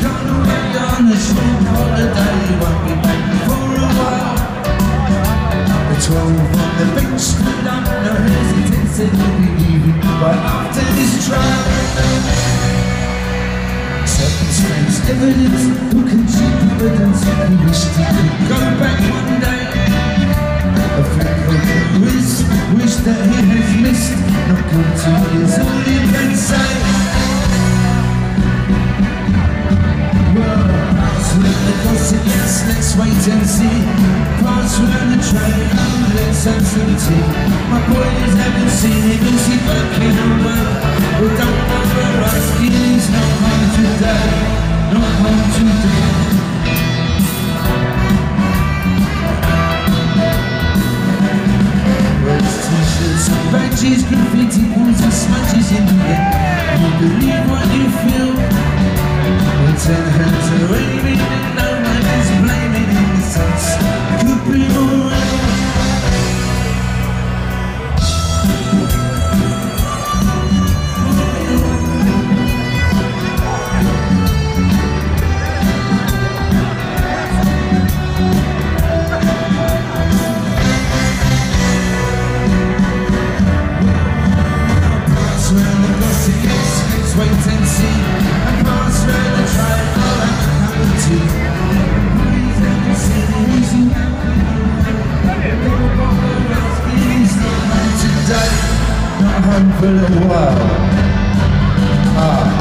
gone away on a short holiday. He won't be back for a while. The 12 on the bench stood up, no hesitance, said he'll be leaving right after this trial. Circumstance, evidence, who can cheat evidence? He wished he could go back one day. A friend of his wish that he has missed. Not guilty is all he can say. Well, pass round the gossip, yes, let's wait and see. Pass round the train, oh, let's have some tea. My boys haven't seen it, is he working away? Well, don't bother asking, he's not home today. Not home today. T-shirts and badges, graffiti points and smudges in the end. You believe what you feel. Well, 10 hands are waving and no one is blaming in the sense. Could be more real. Let's wait and see. And pass round the train, I'll have a cup of tea. Please let me see the easy now. He's not home today. Not home for a little while.